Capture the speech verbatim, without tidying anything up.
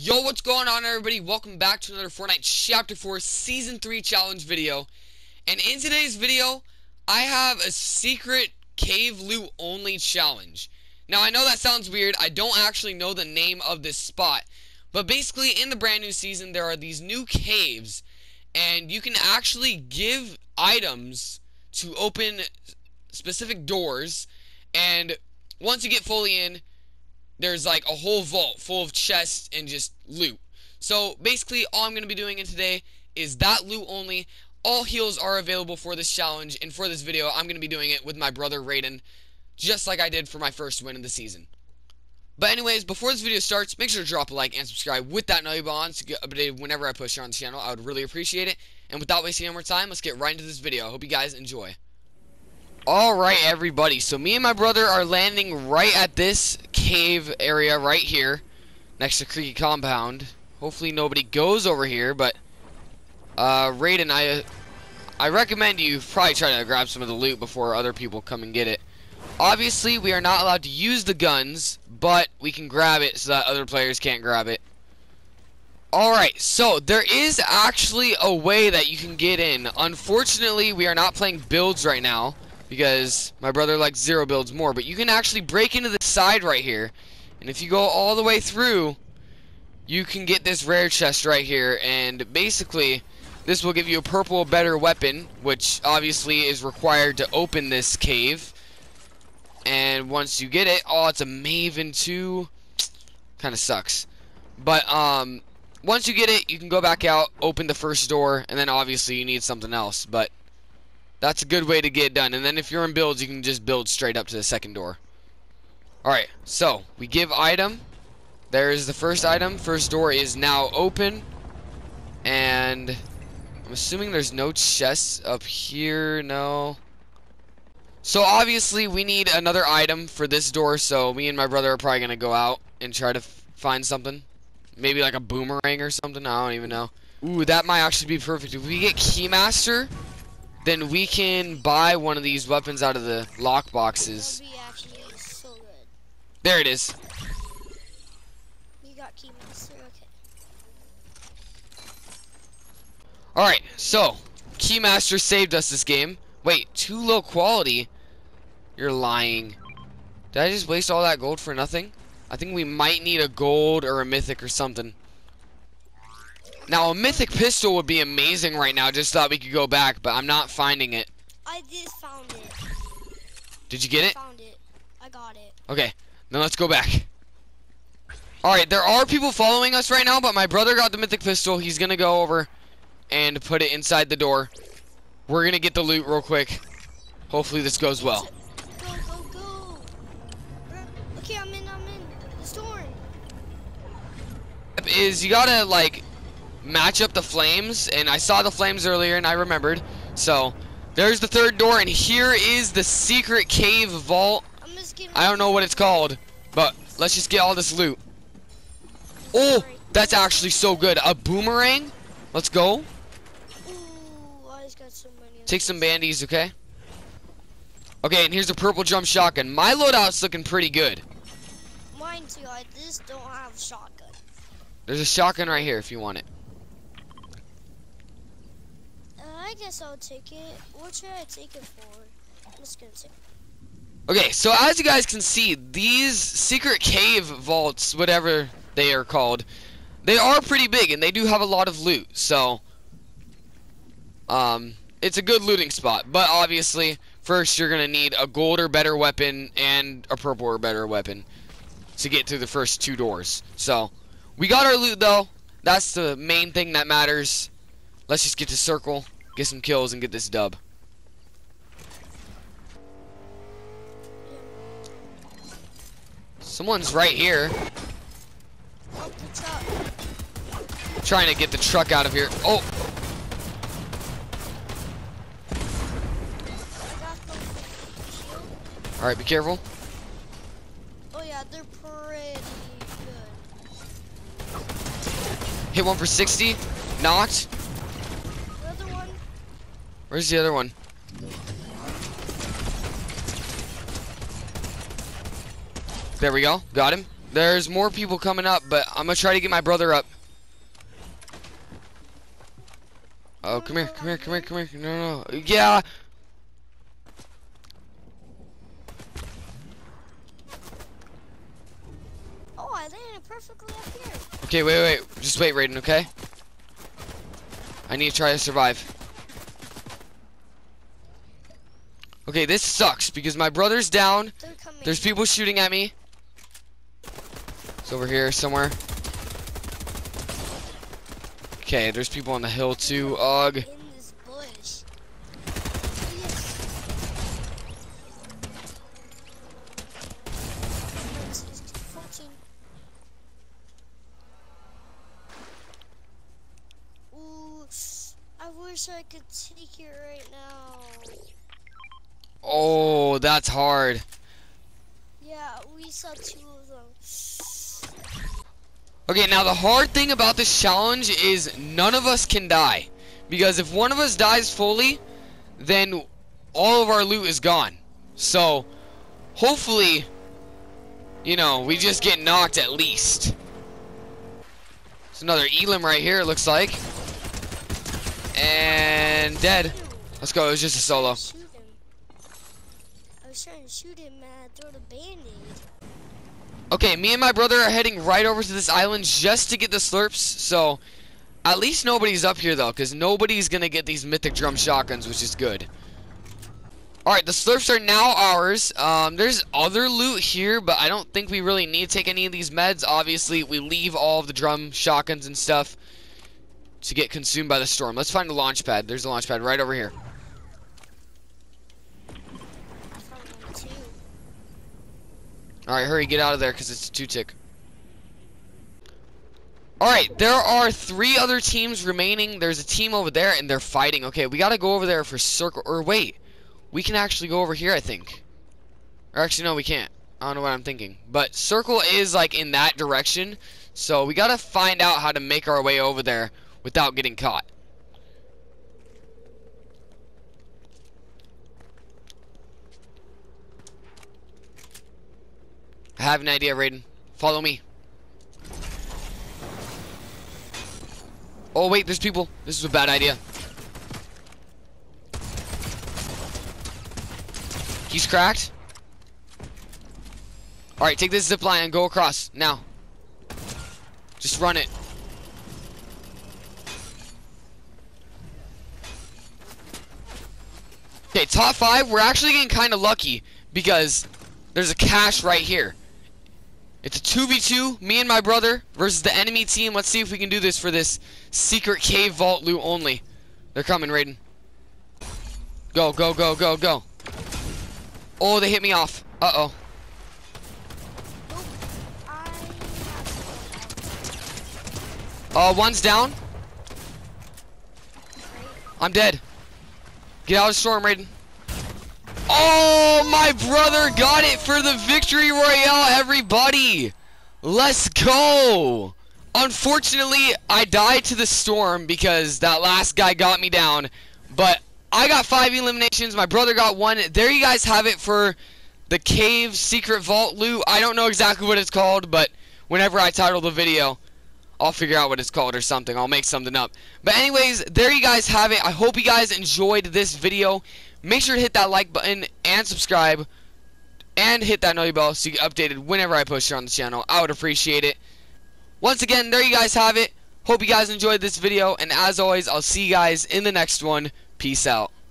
Yo, what's going on, everybody? Welcome back to another Fortnite Chapter four Season three Challenge video. And in today's video, I have a secret cave loot only challenge. Now, I know that sounds weird. I don't actually know the name of this spot. But basically, in the brand new season, there are these new caves. And you can actually give items to open specific doors. And once you get fully in, there's like a whole vault full of chests and just loot. So basically all I'm going to be doing in today is that loot only. All heals are available for this challenge, and for this video I'm going to be doing it with my brother Raiden, just like I did for my first win of the season. But anyways, before this video starts, make sure to drop a like and subscribe with that notification on to get updated whenever I post here on the channel. I would really appreciate it. And without wasting any more time, let's get right into this video. I hope you guys enjoy. Alright, everybody, so me and my brother are landing right at this cave area right here next to Creaky Compound. Hopefully nobody goes over here, but uh, Raiden, I I recommend you probably try to grab some of the loot before other people come and get it. Obviously, we are not allowed to use the guns, but we can grab it so that other players can't grab it. Alright, so there is actually a way that you can get in. Unfortunately, we are not playing builds right now, because my brother likes zero builds more, but you can actually break into the side right here, and if you go all the way through, you can get this rare chest right here, and basically this will give you a purple better weapon, which obviously is required to open this cave. And once you get it, oh, it's a Maven too, kind of sucks, but um once you get it, you can go back out, open the first door, and then obviously you need something else, but that's a good way to get it done. And then if you're in builds, you can just build straight up to the second door. Alright, so we give item. There is the first item. First door is now open. And I'm assuming there's no chests up here. No. So obviously we need another item for this door. So me and my brother are probably going to go out and try to find something. Maybe like a boomerang or something. I don't even know. Ooh, that might actually be perfect. If we get Keymaster, then we can buy one of these weapons out of the lock boxes. That would be actually so good. There it is. You got Keymaster, okay. Alright, so Keymaster saved us this game. Wait, too low quality? You're lying. Did I just waste all that gold for nothing? I think we might need a gold or a mythic or something. Now, a mythic pistol would be amazing right now. Just thought we could go back, but I'm not finding it. I just found it. Did you get it? I found it. I got it. Okay, then let's go back. Alright, there are people following us right now, but my brother got the mythic pistol. He's gonna go over and put it inside the door. We're gonna get the loot real quick. Hopefully this goes well. Go, go, go. Okay, I'm in, I'm in. The storm. Is you gotta, like, match up the flames, and I saw the flames earlier and I remembered. So there's the third door, and here is the secret cave vault. I'm just getting I don't know what it's called, but let's just get all this loot. Oh, that's actually so good. A boomerang. Let's go. Ooh, I just got so many. Take some bandies, okay? Okay, and here's a purple drum shotgun. My loadout's looking pretty good. Mine too. I just don't have shotgun. There's a shotgun right here if you want it. I guess I'll take it. What should I take it for? I'm just gonna take it. Okay, so as you guys can see, these secret cave vaults, whatever they are called, they are pretty big and they do have a lot of loot. So, um, it's a good looting spot. But obviously, first you're gonna need a gold or better weapon and a purple or better weapon to get through the first two doors. So, we got our loot though. That's the main thing that matters. Let's just get to circle, get some kills, and get this dub. Someone's right here. Oh, the truck. Trying to get the truck out of here. Oh! I got the shield. Alright, be careful. Oh yeah, they're pretty good. Hit one for sixty. Knocked. Another one. Where's the other one? There we go. Got him. There's more people coming up, but I'm gonna try to get my brother up. Oh, come here, come here, come here, come here. No, no. Yeah. Oh, I landed perfectly up here. Okay, wait, wait. Just wait, Raiden, okay? I need to try to survive. Okay, this sucks because my brother's down. There's people shooting at me. It's over here somewhere. Okay, there's people on the hill too. Ugh. In this bush. Ooh, I wish I could take it right now. Oh, that's hard. Yeah, we saw two of them. Okay, now the hard thing about this challenge is none of us can die. Because if one of us dies fully, then all of our loot is gone. So, hopefully, you know, we just get knocked at least. There's another Elim right here, it looks like. And dead. Let's go, it was just a solo. I was trying to shoot him and throw the band-aid. Okay, me and my brother are heading right over to this island just to get the slurps, so at least nobody's up here though, because nobody's gonna get these mythic drum shotguns, which is good. Alright, the slurps are now ours. Um, there's other loot here, but I don't think we really need to take any of these meds. Obviously, we leave all of the drum shotguns and stuff to get consumed by the storm. Let's find a launch pad. There's a launch pad right over here. Alright, hurry, get out of there because it's a two-tick. Alright, there are three other teams remaining. There's a team over there and they're fighting. Okay, we gotta go over there for circle. Or wait, we can actually go over here, I think. Or actually, no, we can't. I don't know what I'm thinking. But circle is like in that direction. So we gotta find out how to make our way over there without getting caught. I have an idea, Raiden. Follow me. Oh, wait, there's people. This is a bad idea. He's cracked. Alright, take this zip line and go across. Now. Just run it. Okay, top five. We're actually getting kind of lucky because there's a cache right here. It's a two v two, me and my brother versus the enemy team. Let's see if we can do this for this secret cave vault loot only. They're coming, Raiden. Go, go, go, go, go. Oh, they hit me off. Uh-oh. Uh, one's down. I'm dead. Get out of the storm, Raiden. Oh, my brother got it for the victory royale, everybody. Let's go. Unfortunately, I died to the storm because that last guy got me down. But I got five eliminations. My brother got one. There you guys have it for the cave secret vault loot. I don't know exactly what it's called, but whenever I title the video, I'll figure out what it's called or something. I'll make something up. But anyways, there you guys have it. I hope you guys enjoyed this video. Make sure to hit that like button and subscribe. And hit that notification bell so you get updated whenever I post it on the channel. I would appreciate it. Once again, there you guys have it. Hope you guys enjoyed this video. And as always, I'll see you guys in the next one. Peace out.